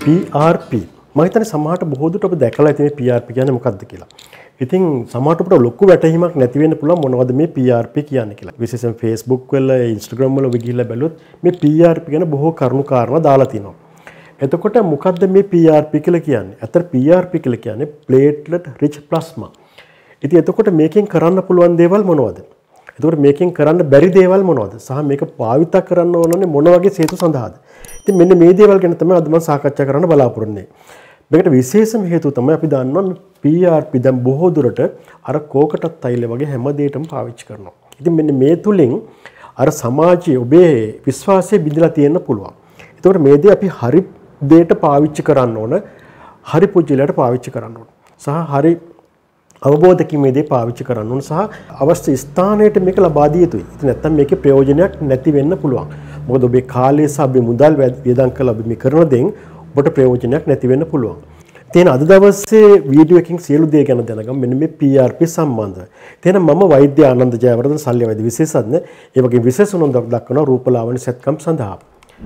PRP මම හිතන්නේ සමහරට බොහෝ දුරට ඔබ දැකලා ඇති මේ PRP කියන්නේ මොකක්ද කියලා. ඉතින් සමහරට ඔබට ලොකු වැටහීමක් නැති වෙන්න පුළුවන් මොනවද මේ PRP කියන්නේ කියලා. විශේෂයෙන් Facebook වල Instagram වල ඔබ ගිහිල්ලා බැලුවොත් මේ PRP ගැන බොහෝ කරුණු කාරණා දාලා තිනවා. එතකොට මොකද්ද මේ PRP කියලා කියන්නේ? අතර PRP කියලා කියන්නේ platelet rich plasma. ඉතින් එතකොට මේකෙන් කරන්න පුළුවන් දේවල් මොනවද? එතකොට මේකෙන් කරන්න බැරි දේවල් මොනවද? සහ මේක භාවිත කරන්න ඕනනේ මොන වගේ හේතු සඳහාද? ඉතින් මෙන්න මේ දේවල් ගැන තමයි අද මම සාකච්ඡා කරන්න බලාපොරොත්තු වෙන්නේ. මේකට විශේෂම හේතුව තමයි අපි දන්නවා PRP දැන් බොහෝ දුරට අර කෝකටත් තෛල වගේ හැම දෙයකටම පාවිච්චි කරනවා. ඉතින් මෙන්න මේ තුලින් අර සමාජයේ ඔබේ විශ්වාසය බිඳලා තියෙන්න පුළුවන්. එතකොට මේ දේ අපි හරි දෙයට පාවිච්චි කරන්න ඕන, හරි පුජ්‍යලයට පාවිච්චි කරන්න ඕන. සහ හරි අවබෝධකින් මේ දේ පාවිච්චි කරන්න ඕන සහ අවශ්‍ය ස්ථානයට මේක ලබා දිය යුතුයි. ඉතින් නැත්තම් මේකේ ප්‍රයෝජනයක් නැති වෙන්න පුළුවන්. මොකද ඔබේ කාලය සහ ඔබේ මුදල් වියදම් කරලා ඔබ මේ කරන දෙයින් ඔබට ප්‍රයෝජනයක් නැති වෙන්න පුළුවන්. ඉතින් අද දවසේ වීඩියෝ එකකින් සියලු දේ ගැන දැනගමු මෙන්න මේ PRP සම්බන්ධව. ඉතින් මම වෛද්‍ය ආනන්ද ජයවර්ධන ශල්‍ය වෛද්‍ය විශේෂඥ ඒ වගේ විශේෂ උනන්දුවක් දක්වන රූපලාවන්‍ය සැත්කම් සඳහා.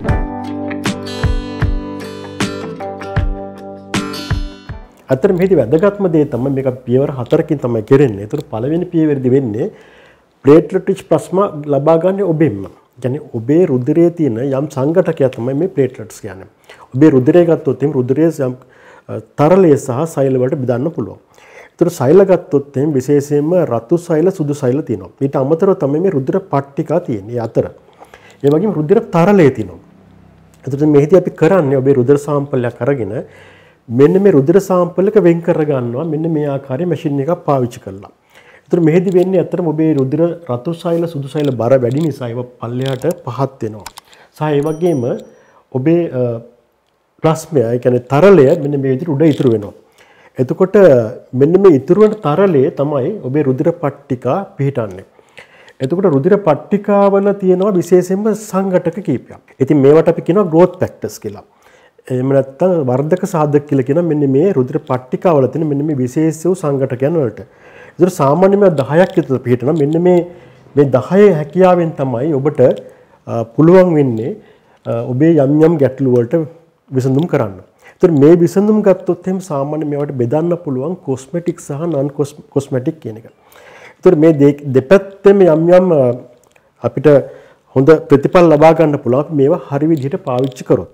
අතර මෙහිදී වැදගත්ම දේ තමයි මේක පියවර 4කින් තමයි කෙරෙන්නේ. ඒතර පළවෙනි පියවරේදී වෙන්නේ platelet rich plasma ලබා ගන්න ඔබෙන්ම. කියන්නේ ඔබේ රුධිරයේ තියෙන යම් සංඝටකයක් තමයි මේ platelets කියන්නේ. ඔබේ රුධිරය ගත්තොත් එම් රුධිරයේ යම් තරලය සහ සෛල වලට බෙදන්න පුළුවන්. ඒතර සෛල ගත්තොත් එම් විශේෂයෙන්ම රතු සෛල සුදු සෛල තියෙනවා. ඊට අමතරව තමයි මේ රුධිර පට්ටිකා තියෙන්නේ. ඒ අතර. ඒ වගේම රුධිර තරලය තියෙනවා. ඒතර මෙහිදී අපි කරන්නේ ඔබේ රුධිර සාම්පලයක් අරගෙන මෙන්න මේ රුධිර සාම්පල් එක වෙන් කර ගන්නවා මෙන්න මේ ආකාරයේ මැෂින් එකක් පාවිච්චි කරලා. ඒතර මෙහෙදි වෙන්නේ අතරම ඔබේ රුධිර රතු සෛල සුදු සෛල බර වැඩි නිසා ඒව පල්ලෙහාට පහත් වෙනවා. සහ ඒ වගේම ඔබේ ප්ලාස්මය ඒ කියන්නේ තරලය මෙන්න මේ විදිහට උඩ ඉතුරු වෙනවා. එතකොට මෙන්න මේ ඉතුරු වෙන තරලයේ තමයි ඔබේ රුධිර පට්ටිකා පිහිටන්නේ. එතකොට රුධිර පට්ටිකාවල තියෙනවා විශේෂයෙන්ම සංඝටක කීපයක්. ඉතින් මේවට අපි කියනවා growth factors කියලා. එහෙම නැත්නම් වර්ධක සාධක කියලා කියන මෙන්න මේ රුධිර පට්ටිකාවල තියෙන මෙන්න මේ විශේෂ වූ සංඝටකයන් වලට. ඒතර සාමාන්‍යයෙන් 10ක් විතර පිළිටන මෙන්න මේ 10 හැකියාවෙන් තමයි ඔබට පුළුවන් වෙන්නේ ඔබේ යම් යම් ගැටලු වලට විසඳුම් කරන්න. ඒතර මේ විසඳුම් ගත්තොත් එහෙනම් සාමාන්‍ය මේවට බෙදන්න පුළුවන් කොස්මෙටික් සහ නන් කොස්මෙටික් කියන එක. ඒතර මේ දෙපැත්තෙම යම් යම් අපිට හොඳ ප්‍රතිඵල ලබා ගන්න පුළුවන් මේවා හරි විදිහට පාවිච්චි කරොත්.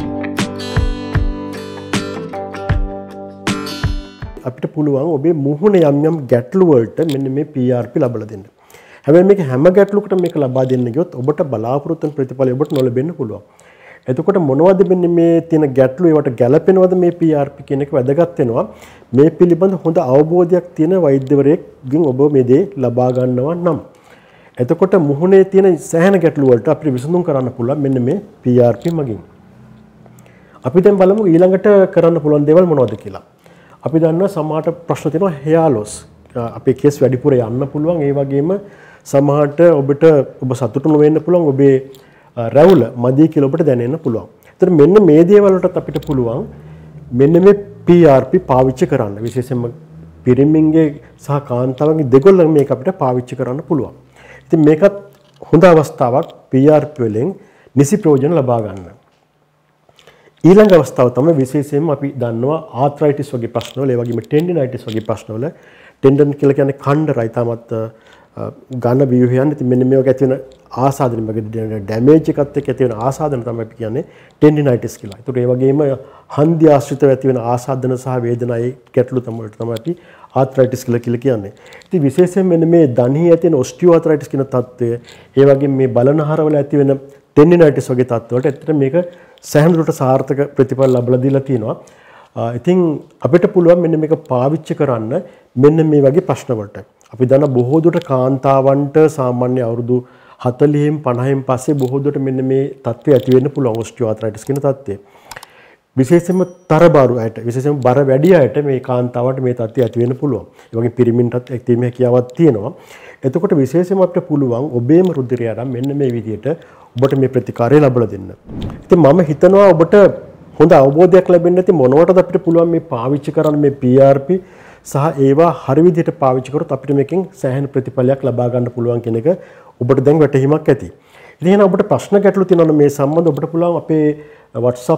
අපිට පුළුවන් ඔබේ මුහුණේ යම් යම් ගැටලු වලට මෙන්න මේ PRP ලබා දෙන්න. හැබැයි මේක හැම ගැටලුවකටම මේක ලබා දෙන්න ගියොත් ඔබට බලාපොරොත්තු වෙන ප්‍රතිඵල ඔබට නොලැබෙන්න පුළුවන්. එතකොට මොනවද මෙන්න මේ තියෙන ගැටලු ඒවට ගැළපෙනවද මේ PRP කියන එක වැදගත් වෙනවා. මේ පිළිබඳ හොඳ අවබෝධයක් තියෙන වෛද්‍යවරයෙක්ගෙන් ඔබ මේ දේ ලබා ගන්නවා නම්. එතකොට මුහුණේ තියෙන සෑහෙන ගැටලු වලට අපිට විසඳුම් කරන්න පුළුවන් මෙන්න මේ PRP මගින්. අපි දැන් බලමු ඊළඟට කරන්න පුළුවන් දේවල් මොනවද කියලා. අපි දන්නවා සමහරට ප්‍රශ්න තියෙනවා hair loss. අපේ කේස් වැඩිපුර යන්න පුළුවන්. ඒ වගේම සමහරට ඔබට ඔබ සතුටු නොවෙන්න පුළුවන්. ඔබේ රැවුල මදි කියලා ඔබට දැනෙන්න පුළුවන්. ඒතර මෙන්න මේ දේවල් වලට අපිට පුළුවන් මෙන්න මේ PRP පාවිච්චි කරන්න. විශේෂයෙන්ම පිරිමින්ගේ සහ කාන්තාවන්ගේ දෙගොල්ලම මේක අපිට පාවිච්චි කරන්න පුළුවන්. ඉතින් මේකත් හොඳ අවස්ථාවක් PRP වලින් නිසි ප්‍රයෝජන ලබා ගන්න. ඊළඟ අවස්ථාව තමයි විශේෂයෙන්ම අපි දන්නවා ආර්ත්‍රයිටිස් වගේ ප්‍රශ්නවල ඒ වගේම ටෙන්ඩිනයිටිස් වගේ ප්‍රශ්නවල ටෙන්ඩන් කියලා කියන්නේ කණ්ඩරයි තමත් ඝන ව්‍යුහයන්. ඉතින් මෙන්න මේක ඇති වෙන ආසාදන වගේ ඩැමේජ් එකත් එක්ක ඇති වෙන ආසාදන තමයි අපි කියන්නේ ටෙන්ඩිනයිටිස් කියලා. ඒකට ඒ වගේම හන්දි ආශ්‍රිතව ඇති වෙන ආසාදන සහ වේදනාවේ ගැටලු තමයි අපි ආර්ත්‍රයිටිස් කියලා කියන්නේ. ඉතින් විශේෂයෙන් මෙන්න මේ දණහියේ ඇති වෙන ඔස්ටියෝ ආර්ත්‍රයිටිස් කියන තත්ත්වය ඒ වගේම මේ බලනහරවල ඇති වෙන ටෙන්ඩිනයිටිස් වගේ තත්ත්වවලට ඇත්තට මේක සෑහෙන දුරට සාර්ථක ප්‍රතිඵල ලැබලා දීලා තියෙනවා. ඉතින් අපිට පුළුවන් මෙන්න මේක පාවිච්චි කරන්න මෙන්න මේ වගේ ප්‍රශ්න වලට. අපි දන්න බොහෝ දුරට කාන්තාවන්ට සාමාන්‍ය අවුරුදු 40න් 50න් පස්සේ බොහෝ දුරට මෙන්න මේ තත්ත්වය ඇති වෙන්න පුළුවන් ඔස්ටියෝ ආර්ත්‍රයිටිස් කියන තත්ත්වය. විශේෂයෙන්ම තරබාරු අයට විශේෂයෙන්ම බර වැඩි අයට මේ කාන්තාවට මේ තත්ත්වය ඇති වෙන්න පුළුවන්. ඒ වගේම පිරිමින්ටත් ඇතිවීම හැකියාවක් තියෙනවා. එතකොට විශේෂයෙන්ම අපිට පුළුවන් ඔබේම රුධිරය අරන් මෙන්න මේ විදිහට ඔබට මේ ප්‍රතිකාරය ලැබලා දෙන්න. ඉතින් මම හිතනවා ඔබට හොඳ අවබෝධයක් ලැබෙන්න ඇති මොනවටද අපිට පුළුවන් මේ පාවිච්චි කරන්න මේ PRP සහ ඒවා හරි විදිහට පාවිච්චි කරොත් අපිට මේකෙන් සෑහෙන ප්‍රතිඵලයක් ලබා ගන්න පුළුවන් කියන එක ඔබට දැන් වැටහීමක් ඇති. ඉතින් එහෙනම් ඔබට ප්‍රශ්න ගැටලු තියෙනවා මේ සම්බන්ධව ඔබට පුළුවන් අපේ WhatsApp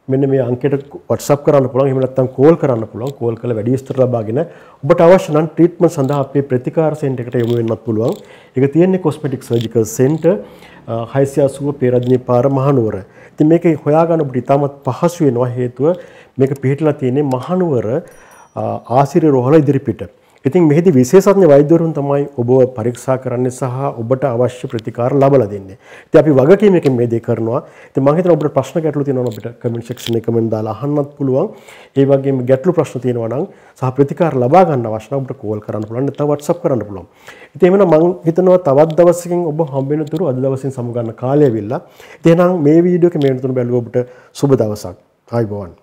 මෙන්න මේ අංකයට WhatsApp කරන්න පුළුවන්. එහෙම නැත්නම් කෝල් කරන්න පුළුවන්. කෝල් කරලා වැඩි විස්තර ලබාගෙන ඔබට අවශ්‍ය නම් ට්‍රීට්මන්ට් සඳහා අපේ ප්‍රතිකාර සෙන්ටර් එකට යොමු වෙන්නත් පුළුවන්. ඒක තියෙන්නේ කොස්මෙටික් සර්ජිකල් සෙන්ටර් 680 පේරාදෙණිය පාර මහනුවර. ඉතින් මේක හොයාගන්න ඔබට ඉතාමත් පහසු වෙනවා. හේතුව මේක පිහිටලා තියෙන්නේ මහනුවර ආසිරි රෝහල ඉදිරිපිට. ඉතින් මෙහිදී විශේෂඥ වෛද්‍යවරුන් තමයි ඔබව පරීක්ෂා කරන්නේ සහ ඔබට අවශ්‍ය ප්‍රතිකාර ලබා දෙන්නේ. ඉතින් අපි වගකීමකින් මේ දේ කරනවා. ඉතින් මම හිතනවා ඔබට ප්‍රශ්න ගැටලු තියෙනවා නම් අපිට කමෙන්ට් සෙක්ෂන් එකේ කමෙන්ට් දාලා අහන්නත් පුළුවන්. ඒ වගේම ගැටලු ප්‍රශ්න තියෙනවා නම් සහ ප්‍රතිකාර ලබා ගන්න අවශ්‍ය නම් ඔබට කෝල් කරන්න පුළුවන් නැත්නම් WhatsApp කරන්න පුළුවන්. ඉතින් එහෙනම් මම හිතනවා තවත් දවසකින් ඔබ හම්බ වෙන තුරු අද දවසින් සමු ගන්න කාලය ඇවිල්ලා. ඉතින් එහෙනම් මේ වීඩියෝ එක මේ වෙනතුරු බැලුව ඔබට සුබ දවසක්. ආයුබෝවන්.